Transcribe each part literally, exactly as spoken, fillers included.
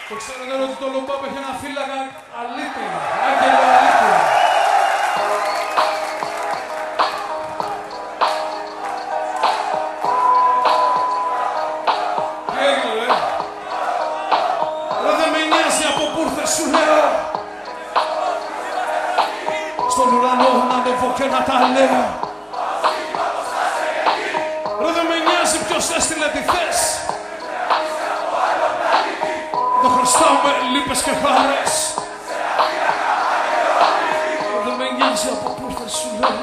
Το ξέρετε ότι το Λομπάπ έχει ένα φύλακα αλήτη, άγγελο αλήτη. Τι έγινε ρε? Ρε δεν με νοιάζει από πού ήρθες σου λέω. Στον ουρανό να ανεβώ και να τα λέω. Ρε δεν με νοιάζει ποιος έστειλε τη θέση. Το χρωστάμε λύπες και χάρες. Δεν με νοιάζει από πού ήρθες σου λέω.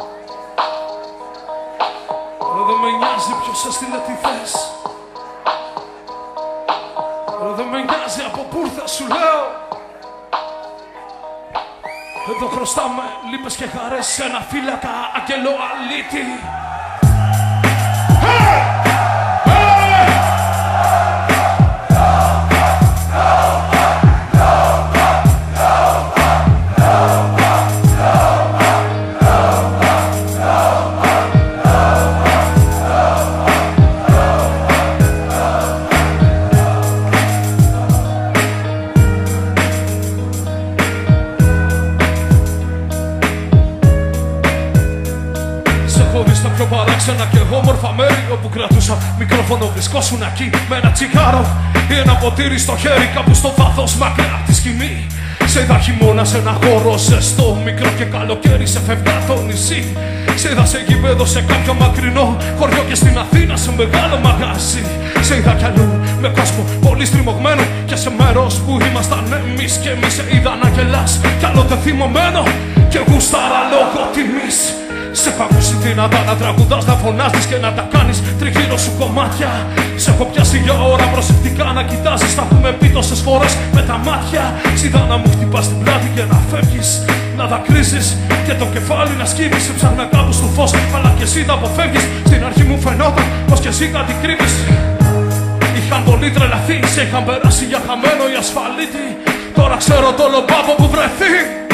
Δεν με νοιάζει ποιος έστειλε τη θέση. Δεν με νοιάζει από πού ήρθες σου λέω. Εδώ χρωστάμε λύπες και χαρές σε ένα φύλακα αγγελό αλήτη. Στα πιο παράξενα και όμορφα μέρη όπου κρατούσα μικρόφωνο βρισκόσουν εκεί με ένα τσιγάρο ή ένα ποτήρι στο χέρι κάπου στο βάθος μακριά από τη σκηνή. Σε είδα χειμώνα σε ένα χώρο ζεστό, μικρό και καλοκαίρι σε φευγά το νησί. Σε είδα σε γήπεδο σε κάποιο μακρινό χωριό και στην Αθήνα σε μεγάλο μαγαζί. Σε είδα κι αλλού με κόσμο πολύ στριμωγμένο και σε μέρος που ήμασταν εμείς και εμείς. Σε είδα να γελάς κι άλλοτε θυμωμένο και γούσταρα λόγω τιμής. Σε έχω ακούσει δυνατά να τραγουδάς, να φωνάζεις και να τα κάνεις τριγύρω σου κομμάτια. Σε έχω πιάσει για ώρα προσεκτικά να κοιτάζεις, τα έχουμε πει τόσες φορές με τα μάτια. Σ' να μου χτυπάς την πλάτη και να φεύγεις, να δακρύζεις και το κεφάλι να σκύβεις. Σε ψάχνα κάπου στο φως, αλλά και εσύ τα αποφεύγεις. Στην αρχή μου φαινόταν πως και εσύ κάτι κρύβεις. Είχαν πολύ τρελαθεί, σε είχαν περάσει για χαμένο ή ασφαλίτη. Τώρα ξέρω το Λομπάπ που βρεθεί.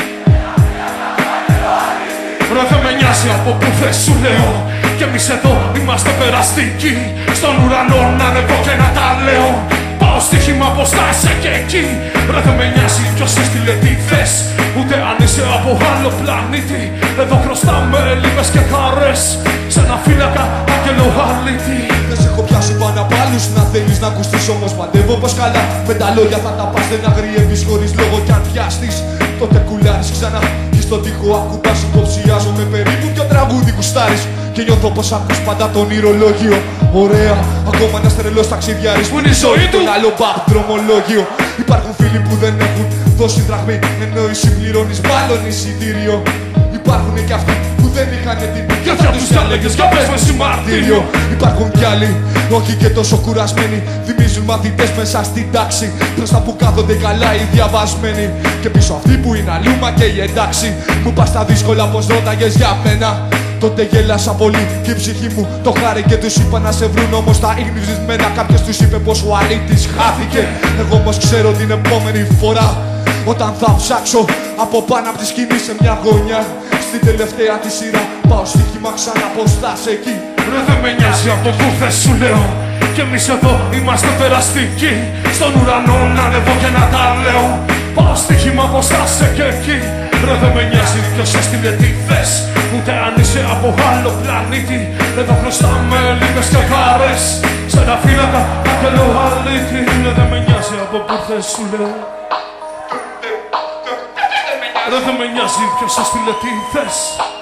Ρε δεν με νοιάζει από πού θες σου λέω. Κι εμείς εδώ είμαστε περαστικοί. Στον ουρανό να ανεβώ και να τα λέω. Πάω στοίχημα πως θα είσαι και εκεί. Ρε δεν με νοιάζει ποιος έστειλε τι θες. Ούτε αν είσαι από άλλο πλανήτη. Εδώ χρωστάμε λύπες και χαρές σε ένα φύλακα αγγελό αλήτη. Δεν σε έχω πιάσει πάνω απ' άλλους να θέλεις να ακουστείς, όμως παντεύω πως καλά με τα λόγια θα τα πας. Δεν αγριεύεις χωρίς λόγο κι αν πιάστης τότε κουλάρεις ξανά. Στον τοίχο ακουμπάς, υποψιάζομαι περίπου ποιο τραγούδι κουστάρεις. Και νιώθω πως ακούς πάντα τον ηρολόγιο. Ωραία, ακόμα ένας τρελός ταξιδιάρης που είναι η ζωή του. Άλλο μπαπ δρομολόγιο. Υπάρχουν φίλοι που δεν έχουν δώσει δραχμή, ενώ εσύ πληρώνεις μάλλον εισιτήριο. Υπάρχουν και αυτοί που δεν είχαν την και θα τους έλεγες για πες με συμμαρτήριο. Υπάρχουν κι άλλοι, όχι και τόσο κουρασμένοι, θυμίζουν μαθητές μέσα στην τάξη. Μπροστά που κάθονται καλά οι διαβασμένοι και πίσω αυτοί που είναι αλλούμα και η εντάξει. Μου πας τα δύσκολα πως ρώταγες για μένα. Τότε γέλασα πολύ και η ψυχή μου το χάρη και τους είπα να σε βρουν, όμως τα ίγνιζισμένα. Κάποιος τους είπε πως ο αλήτης χάθηκε. Εγώ όμως ξέρω την επόμενη φορά όταν θα ψάξω από πάνω από τη σκηνή σε μια γωνιά, στην τελευταία τη σειρά πάω στοίχημα ξανά πως θα είσαι εκεί. Ρε δεν με νοιάζει από πού θες σου λέω. Κι εμείς εδώ είμαστε περαστικοί. Στον ουρανό να ανεβώ και να τα λέω. Πάω στοίχημα πως θα είσαι και εκεί. Ρε δεν με νοιάζει ποιος έστειλε τι θες. Ούτε αν είσαι από άλλο πλανήτη. Εδώ χρωστάμε λύπες και χαρές σε ένα φύλακα αγγελό αλήτη. Ρε δεν με νοιάζει από πού θες σου λέω. Ρε δεν με νοιάζει ποιος έστειλε τι θες.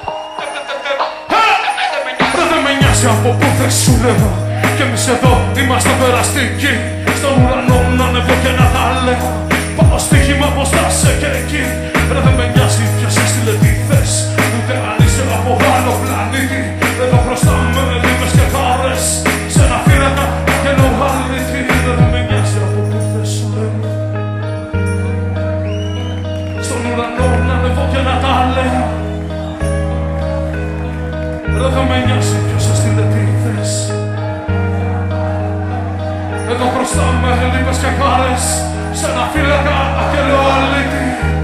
Ρε δεν με νοιάζει από πού θες σου λέω. Κι εμείς εδώ είμαστε περαστικοί. Στον ουρανό να ανεβώ και να τα λέω. Πάω στοίχημα πως θα είσαι και εκεί. Ρε δεν με νοιάζει ποιος έστειλε τι θες. Ούτε αν είσαι από άλλο πλανήτη. Εδώ χρωστάμε λύπες και χαρές σε ένα φύλακα αγγελό αλήτη. Ρε δεν με νοιάζει από πού θες σου λέω. Στον ουρανό να ανεβώ και να τα λέω. Ρε δεν με νοιάζει ποιος έστειλε τι θες. Εδώ χρωστάμε λύπες και χαρές σε ένα φύλακα αγγελό αλήτη.